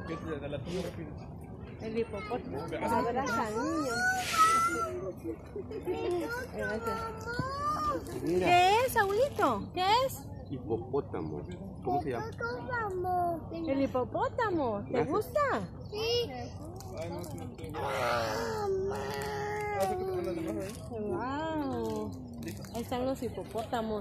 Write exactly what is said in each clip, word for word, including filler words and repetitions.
El hipopótamo. Abraza al niño. ¿Qué es, abuelito? ¿Qué es? Hipopótamo. ¿Cómo se llama? El hipopótamo. ¿Te gusta? Sí. Wow. Ahí están los hipopótamos.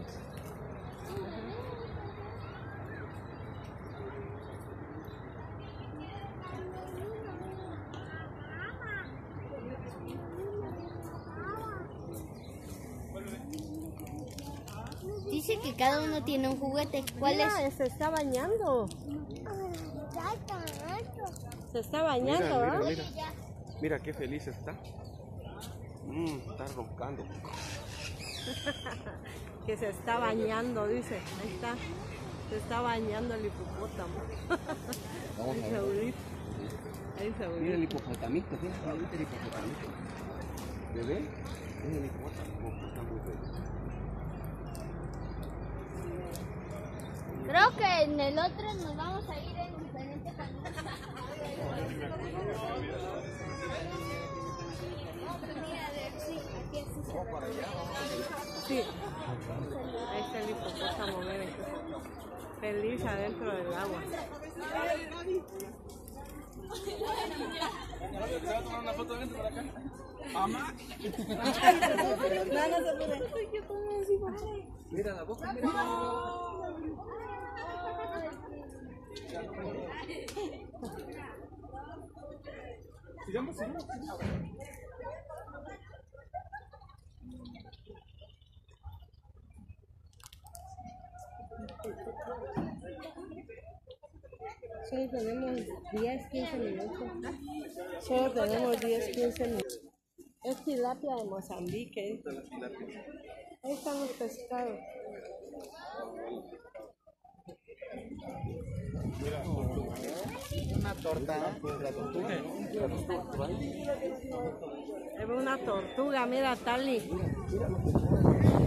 Dice que cada uno tiene un juguete. ¿Cuál Mira, es? se está bañando. Se está bañando, Mira, ¿ah? mira, mira. Mira qué feliz está. Mm, está roncando. Que se está bañando, dice. Ahí está. Se está bañando el hipopótamo. Vamos Ahí a se ver. abuelito. Ahí se Mira abuelito. el hipopotamito, fíjate, ahorita el hipopotamito. ¿Bebé? Es el hipopótamo, está muy bebé. Creo que en el otro nos vamos a ir en diferente camino. Sí. Ahí está el hipopótamo, bebé. Feliz adentro del agua. ¿Te tomar una foto dentro por acá? ¿Mamá? No, no se puede. Yo tomo así, papá. Mira la boca, mira. Sigamos, sigamos. Solo tenemos diez, quince minutos. Solo tenemos diez, quince minutos. Es tilapia de Mozambique. Ahí están los pescados. Una torta. La tortuga. Es una tortuga, mira, Tali.